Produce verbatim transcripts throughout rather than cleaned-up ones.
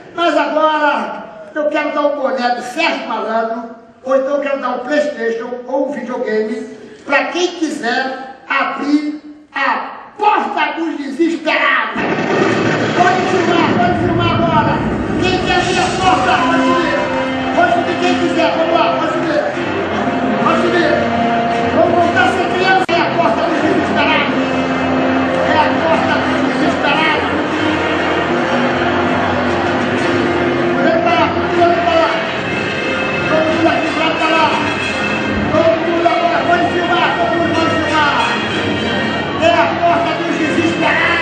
Mas agora eu quero dar o boné do Sérgio Malandro, ou então eu quero dar um PlayStation ou um videogame para quem quiser abrir a porta dos desesperados. Pode filmar, pode filmar agora. Quem quer abrir a porta, pode subir. Pode subir quem quiser, vamos lá, pode subir. Pode subir. Vamos voltar a ser criança. É a porta dos desesperados. É a porta dos desesperados. Olha para lá, olha para lá. Todo mundo aqui para lá. Todo mundo agora, pode filmar, todo mundo pode filmar. É a porta dos desesperados.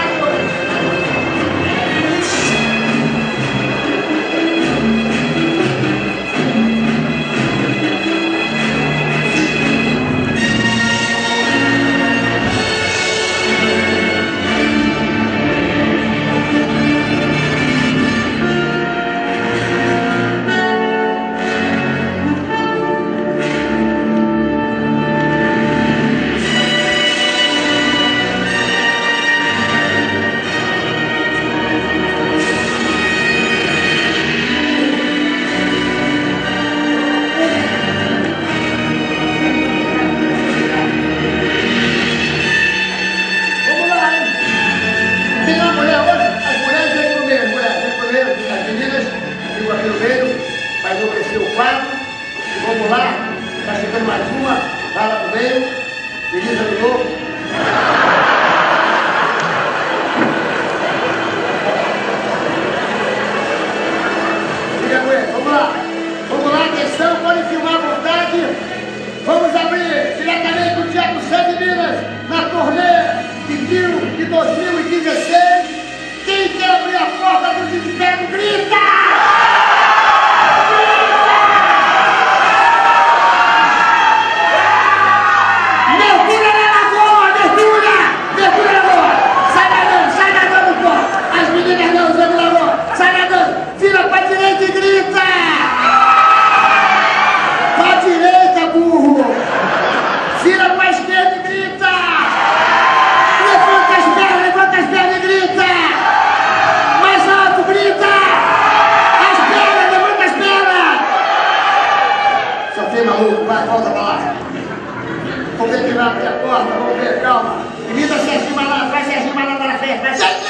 Vamos lá, está chegando mais uma, vai lá pro meio, feliz ano novo. Fica com ele, vamos lá, vamos lá, atenção, pode filmar à vontade. Vamos abrir diretamente do Teatro Sede Minas, na turnê de dois mil e dezesseis. Quem quer abrir a porta do desespero, grita! Vai, volta pra lá. Vamos ver quem vai abrir a porta, vamos ver, calma. Grita Serginho Malandro, vai Serginho Malandro na frente, vai Serginho!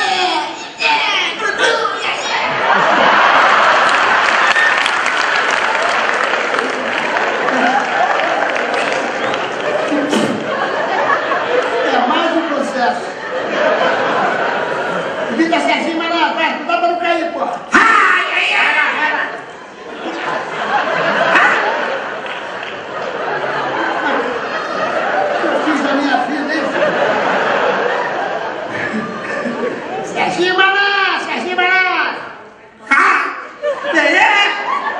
É mais um processo. Grita Serginho Malandro, vai, cuidado pra não cair, pô. Serginho Malandro, Serginho Malandro! Ha! E aí?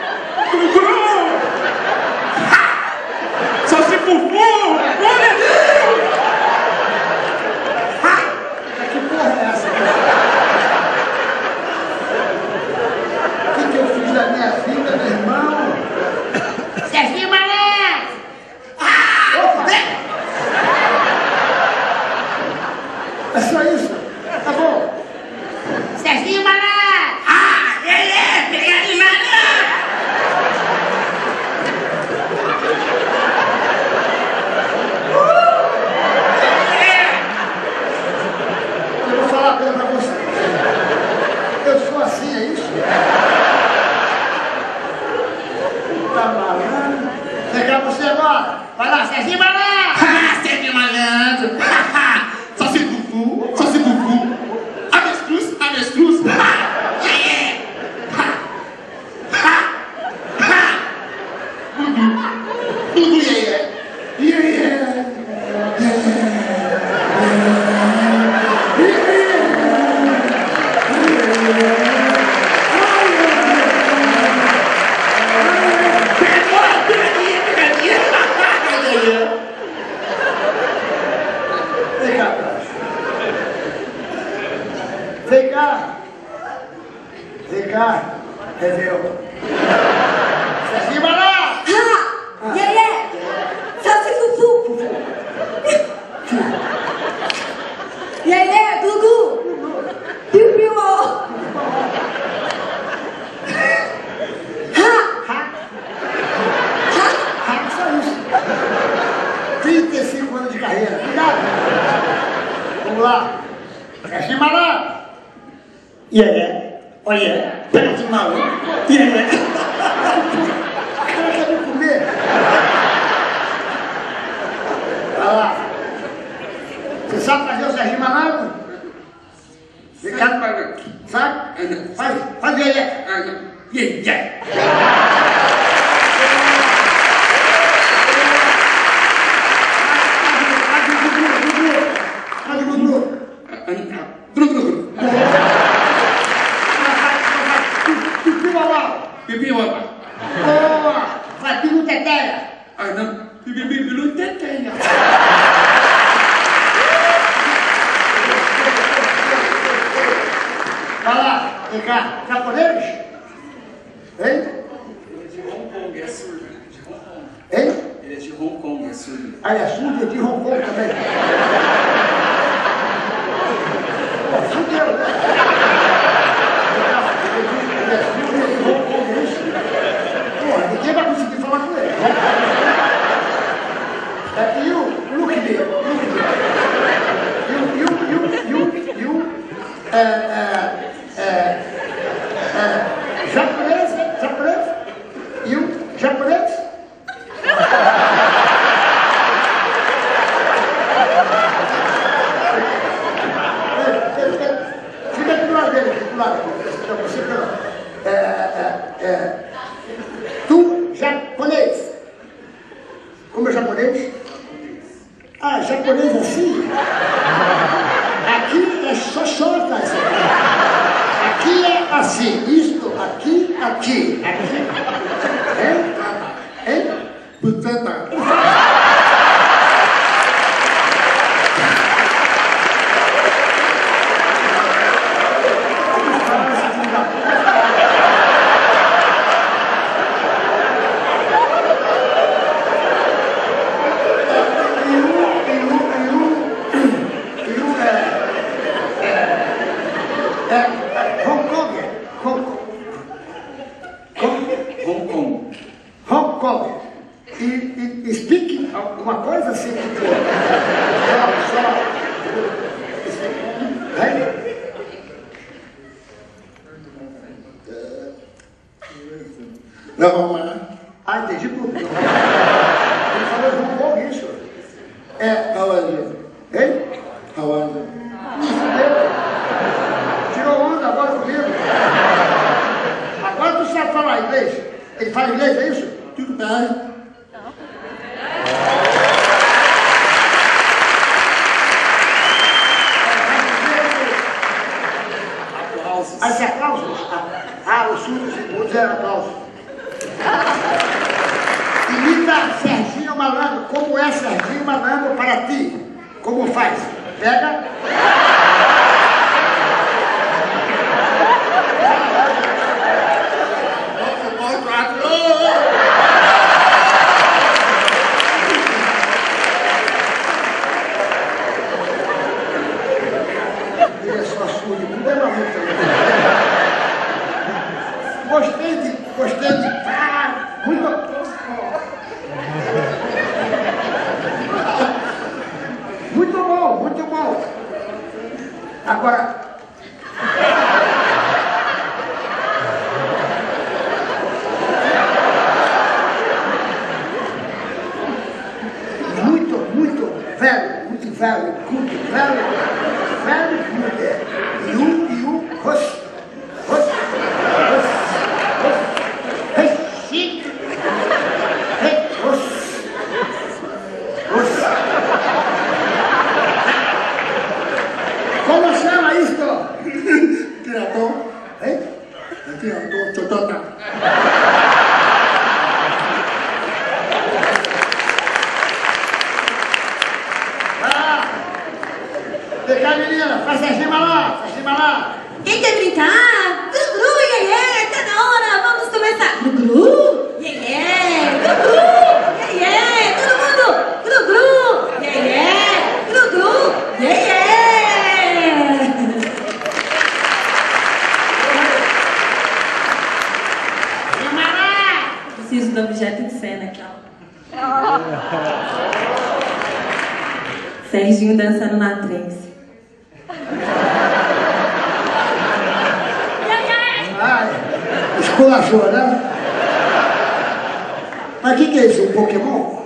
Ha! Só se fufu! Olha ali! Ha! Que porra é essa? O que, que eu fiz da minha vida, meu irmão? Serginho Malandro! Ah! Opa! É só isso? Tá bom. Serginho Malandro! Ah, ele é! Pega de malandro! Eu vou falar uma coisa pra você. Eu sou assim, é isso? Tá malandro? Vem cá você agora. Vai lá, Serginho Malandro! Ah, Serginho Malandro! Só se fufu! Só se fufu! Avestruz! Avestruz! Ha! Yeah! Ha! Ha! Ha! Dudu! Dudu, yeah! Yeah! Yeah! Vem cá! Vem cá! Reveu! Serginho Malandro! Ha! E aí? Só se fufu! E aí, Gugu? Piu piu! Para de mal. E aí, né? O cara quer me comer. Olha lá. Você sabe fazer o Serginho Malandro? Ricardo, sabe? Faz, faz aí. E aí, e aí? Faz o Gugu. Gru, gru, gru. Pipi babá. Pipi, opa. Boa. Vai pilu teteia. Ah, não. Pipi, pipi, pilu, teteia. Vai lá, vem cá. Japonês? Hein? Ele é de Hong Kong, é surdo. De Hong Kong. Hein? Ele é de Hong Kong, é surdo. Ah, é surdo de Hong Kong também. Pô, fudeu, né? Ele é surdo de Hong Kong, é isso? Pô, ninguém vai conseguir falar com ele. É, e o look dele, look dele. E o, e o, e o, e o, e o, é, é, é, é, japonês, japonês, e o japonês. Fica aqui do lado dele, aqui do lado aqui. Você, é, é, é, tu, japonês. Como é japonês? Ah, japonês assim? Aqui é xoxota. Assim. Aqui é assim. Isto, aqui, aqui, aqui. Hein? Hein? Puteta. Hong Kong. Hong Kong. E, e, e speak alguma coisa assim, tipo. Só, só. Hein? Não, vamos lá. Ah, entendi tudo. Ele falou Hong Kong, isso. É. How are you? Hein? How are you? Isso mesmo. Tirou onda agora comigo. Agora tu sabe falar inglês. Ele fala inglês, é isso? Tudo bem? Aplausos. Aí, aplausos? Ah, ah, os surdos vou dizer aplausos. Imita Serginho Malandro. Como é Serginho Malandro para ti? Como faz? Pega. Ele é só surdo, não é maluco também. Gostei de. Gostei de. Ah, muito. Muito bom, muito bom. Agora. Muito, muito velho, muito velho, good, velho, velho, good. You, you, hush, hush, hush, hush, hey, shit, hey, hush, hush. Como chama isto? Tirador. Hein? Tirador, chotota. Vem cá, menina, faz Serginho Malandro, Serginho Malandro. Quem quer brincar? Gru, gru, iê, iê, tá na hora, vamos começar. Gru, gru, iê, iê, gru, gru, iê, iê, todo mundo. Gru, gru, iê, iê, gru, gru, iê, iê. Serginho Malandro. Preciso do objeto de cena aqui, ó. Serginho dançando na trance. Ah, Esculachou, né? Mas o que, que é isso? Um Pokémon?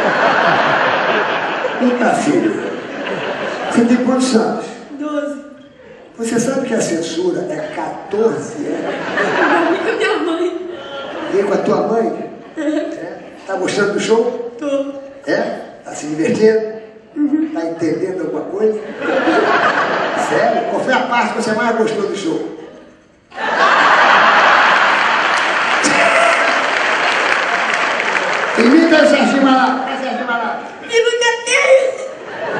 Vem cá, filho. Você tem quantos anos? Doze. Você sabe que a censura é quatorze, é? Eu com minha mãe. E com a tua mãe? É? Tá gostando do show? Tô. É? Tá se divertindo? Uhum. Tá entendendo alguma coisa? Sério? Qual foi a parte que você mais gostou do show? Imita o Serginho Malandro. Vai, Serginho Malandro. Vivo Teteio.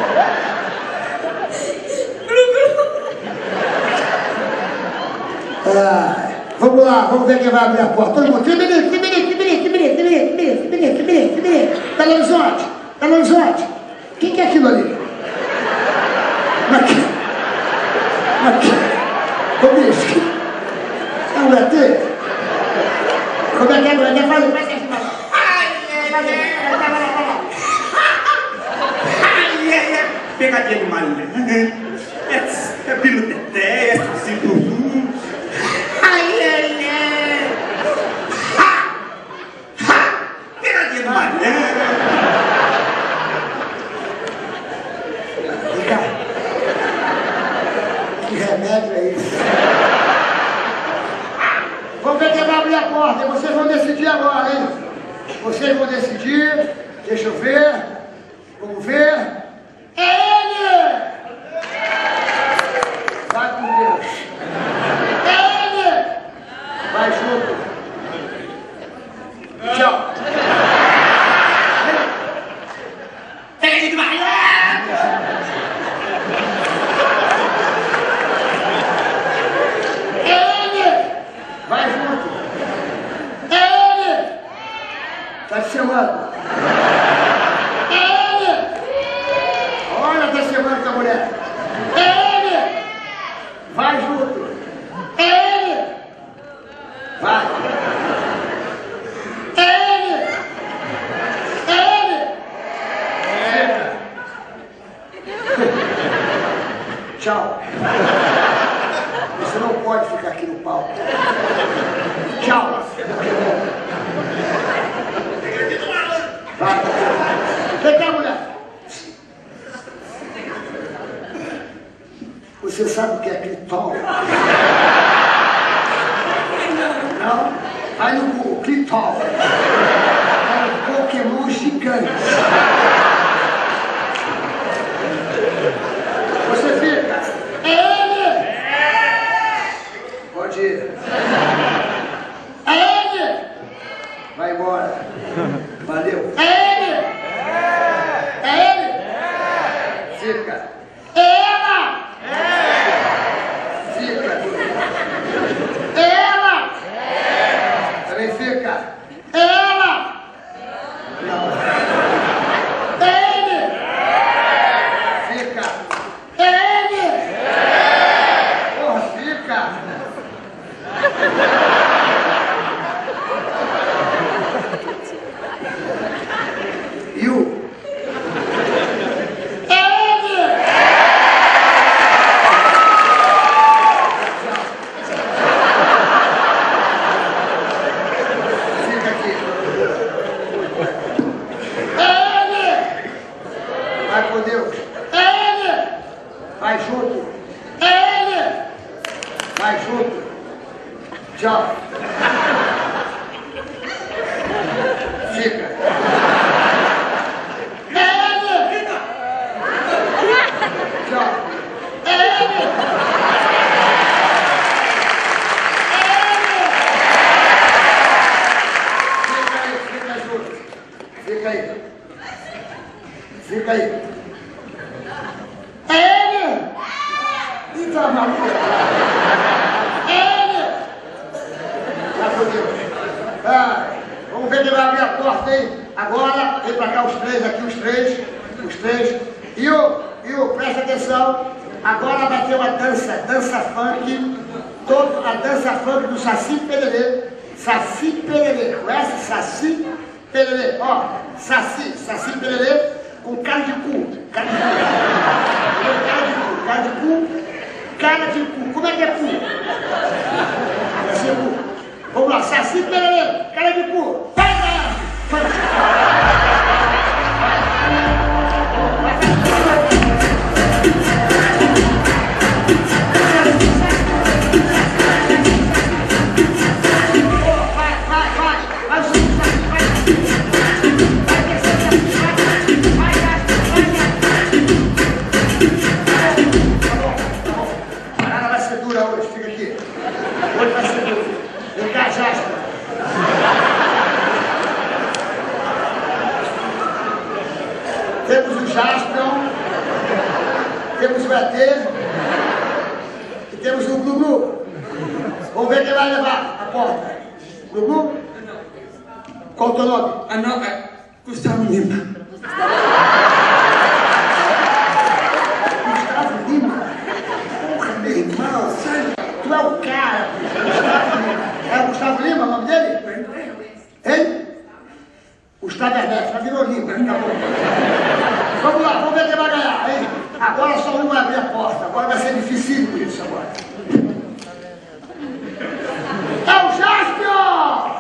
Ah, vamos lá, vamos ver quem vai abrir a porta. Todo mundo, Fiberico, Fiberico, Fiberico, Fiberico, Fiberico, Fiberico, Fiberico, Fiberico. Belo Horizonte, Belo Horizonte. Quem que é aquilo ali? Mas que... Mas que... Ô bicho, é um E T? Como é que é, como é que é? Faz, faz, faz, faz. Pegadinha de malandro. É pelo teté, é cinturão. Ai, ai, ai. Ha! Ha! Pegadinha de malandro. Vem cá. Que remédio é esse? Vamos ver quem vai abrir a porta. E vocês vão decidir agora, hein? Vocês vão decidir. Deixa eu ver. Vamos ver. É ele! Vai com Deus. É ele! Vai junto. Tchau. Pegadinha de malandro. É ele! Vai junto. É ele! Tá te chamando. Olha, tá chamando essa mulher. É ele! Vai junto. É ele! Vai. É ele! É ele! É. Tchau. Você não pode ficar aqui no palco. Tchau. Vai. Vem cá, mulher. Você sabe o que é clitol? Não? Vai no Google, clitol. É um Pokémon gigante. Você fica. É ele! Pode ir. É ele! Vai embora. Valeu. É ele! É ele! Fica. Ela! Fica. Ela! Também fica. Ela! Não. Ele! Fica. Ele! Porra, fica. E o? Vai junto. Ele! Vai junto. Tchau. Fica. Ele! Tchau. Ele! Ele! Fica aí, fica junto. Fica aí. Fica aí. Ele! E tá maluco? Ele! Já fodeu. Ah, vamos ver quem vai abrir a porta, hein? Agora, vem pra cá os três, aqui os três. Os três. E o, e o, presta atenção. Agora vai ter uma dança, dança funk. Todo, a dança funk do Saci Pererê. Saci Pererê. Conhece? Saci Pererê. Ó, Saci, Saci Pererê. Com cara de cu, cara de cu, cara de cu, cara de cu, cara de cu, como é que é cu? É ser cu. Vamos lá. ó, Saci Pererê, cara de cu, vai dar! Temos o Jaspion, temos o E T e temos o Glu-Glu. Vamos ver quem vai levar a porta. Glu-Glu? Qual o teu nome? Ah, não, é Gustavo Lima. Gustavo Lima? Porra, meu irmão, sabe? Tu é o cara. Gustavo Lima. É o Gustavo Lima o nome dele? Hein? Gustavo Ernesto, já virou Lima, tá bom. Vamos lá, vamos ver quem vai ganhar, hein? Agora só um vai abrir a porta, agora vai ser difícil isso agora. É o Jaspion!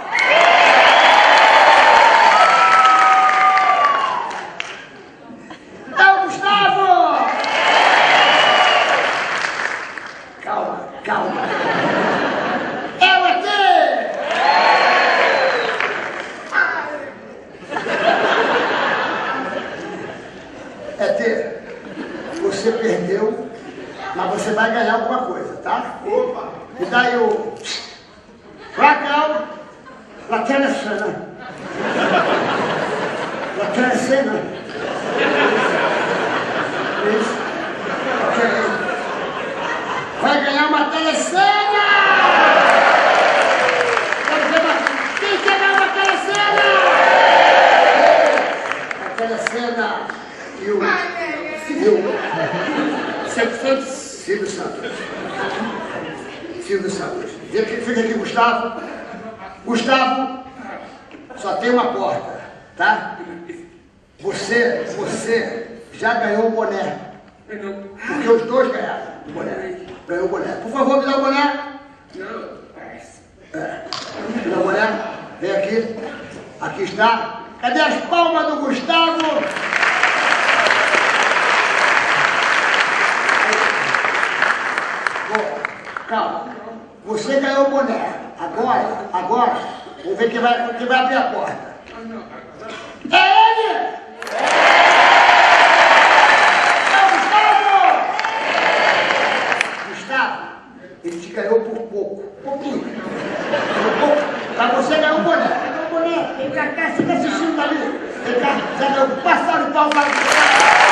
É o Gustavo! Calma, calma. É o E T! E T, você perdeu, mas você vai ganhar alguma coisa, tá? Opa! E daí o... Racal, la telecena. La telecena. Isso. Ok. Vai ganhar uma telecena! Quero ver uma... Quem quer ganhar uma telecena? A telecena... E o... E o... Silvio Santos. Silvio Santos. Silvio Santos. Fica aqui, Gustavo. Gustavo, só tem uma porta, tá? Você, você já ganhou o boné. Porque os dois ganharam o boné. Ganhou o boné. Por favor, me dá o boné. É. Me dá o boné. Vem aqui. Aqui está. Cadê as palmas do Gustavo? Calma, você ganhou o boné. Agora, agora, vamos ver quem vai, quem vai abrir a porta. É ele! É o Gustavo! Gustavo, ele te ganhou por pouco, pouquinho. Por pouco, mas você ganhou o boné. Ganhou o boné, vem pra cá, fica assistindo dali. Vem cá, já ganhou, passaram o pau para o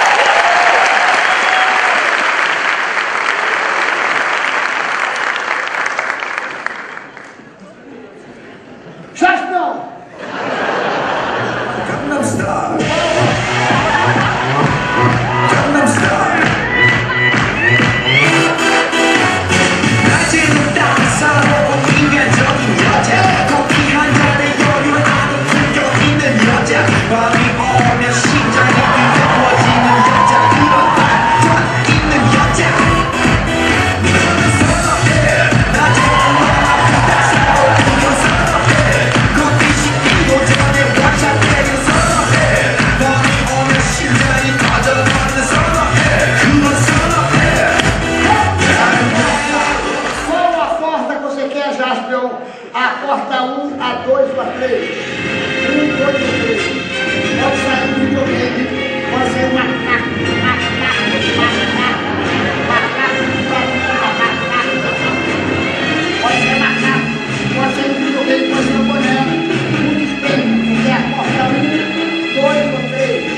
a porta um, a dois ou a três. um, dois ou três. Pode sair um videogame, pode sair um macaco, macaco, macaco, macaco, macaco. Pode ser macaco, pode ser um videogame, pode ser um boné, um espelho, porque é a porta um, dois ou três.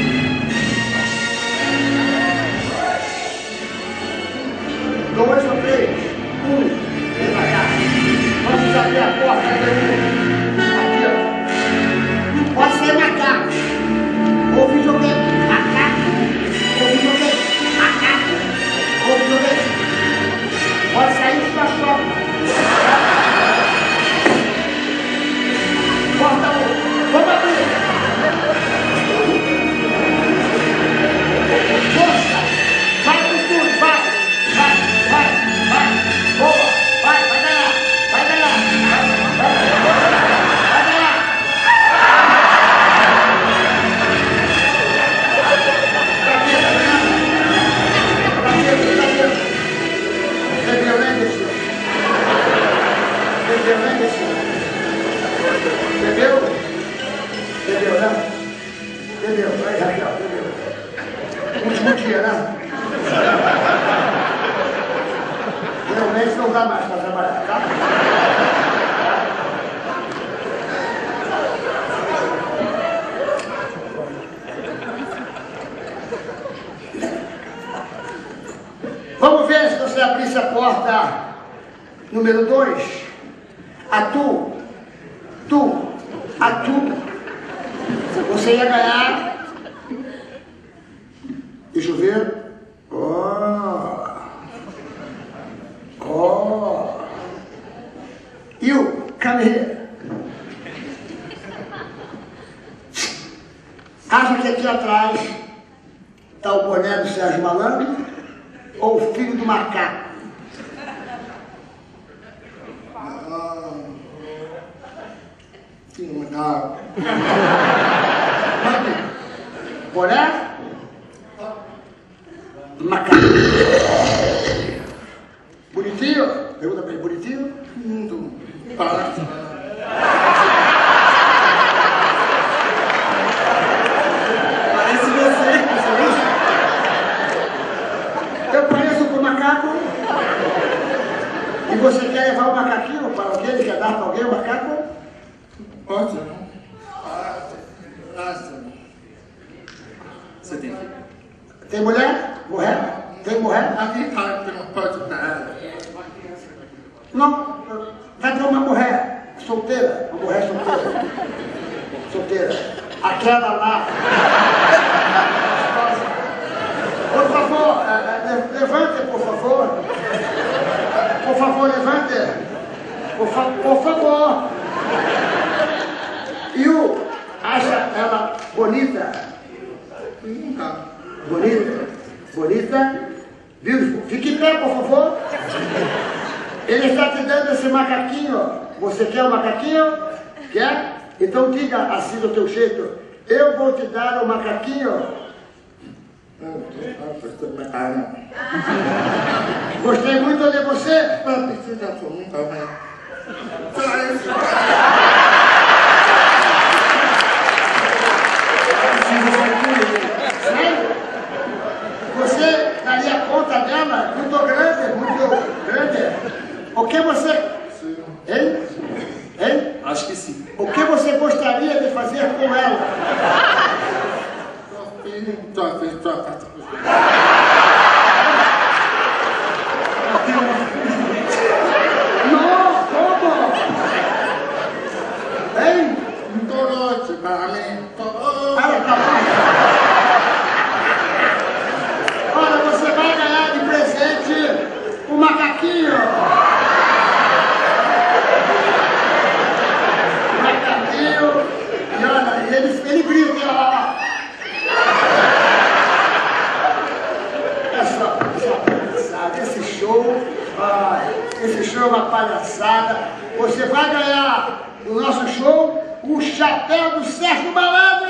Dois ou três. Um. Vem pra cá. Vamos abrir a porta aqui, ó. Pode ser macaco. Ou videogame. Macaco. Ou videogame. Macaco. Ou videogame. Pode sair pra fora. Porta um. Vamos abrir. Força. Vai com tudo. Vai. Vai. Vai. Vai. Boa. Vai. Vai ganhar. Vai ganhar. Vai. Vai. Bebeu? Bebeu, né? Bebeu, vai, Raquel, bebeu. Último dia, né? Realmente não dá mais para trabalhar, tá? Vamos ver se você abrisse a porta número dois. A tu, tu, a tu. Você ia ganhar. Deixa eu ver. Oh. Oh. You, come here. Acha que aqui atrás está o boné do Sérgio Malandro ou o filho do macaco? Filho do macaco. Boné? Macaco. Bonitinho? Pergunta para ele, bonitinho? Muito. Para. Parece você. Eu pareço com o macaco. E você quer levar o macaquinho para alguém? Ele quer dar para alguém o macaco? Pode. Nossa. Você tem filho? Tem mulher? Mulher? Tem mulher? Aqui fala que não pode dar. Não. Vai para uma mulher solteira. Uma mulher solteira. Solteira. Aquela lá. Por favor, levante, por favor. Por favor, levante. Por, fa por favor. E o acha ela bonita? Bonita. Bonita. Beautiful. Fique em pé, por favor. Ele está te dando esse macaquinho. Você quer o macaquinho? Quer? Então diga assim do teu jeito. Eu vou te dar o macaquinho. Gostei muito de você. Não precisa muito, mas... Sério? Você daria conta dela? Muito grande, muito grande. O que você... Hein? Hein? Acho que sim. O que você gostaria de fazer com ela? Não, como? Hein? Torote, para mim. Olha, tá bom. Olha, você vai ganhar de presente o macaquinho. O macaquinho. E olha, ele, ele grita, olha lá. Olha só, palhaçada. Esse show, ai, esse show é uma palhaçada. Você vai ganhar no nosso show o chapéu do Sérgio Malandro!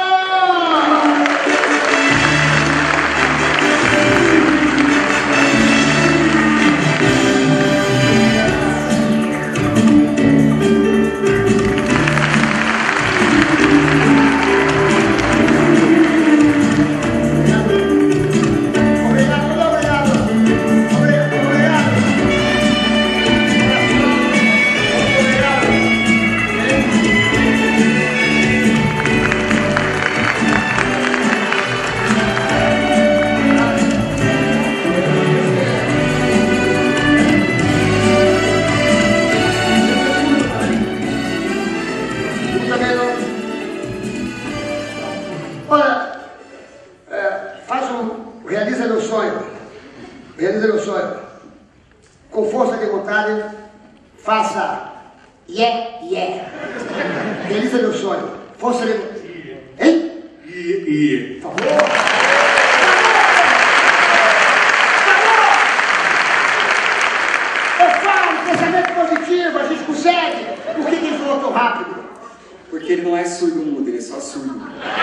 Olha, é, faz um, realiza meu sonho, realiza meu sonho, com força de vontade, faça yeah, yeah, realiza meu sonho, força de vontade, hein? E, e... Por favor. Eu falo, pensamento positivo, a gente consegue. Por que ele falou tão rápido? Porque ele não é surdo mudo, ele é só surdo.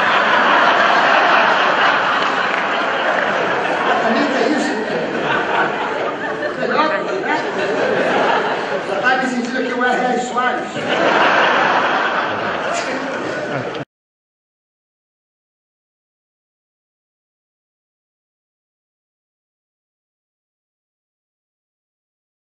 Também tem isso. Melhor, né? Já está me sentindo aqui o R R Soares.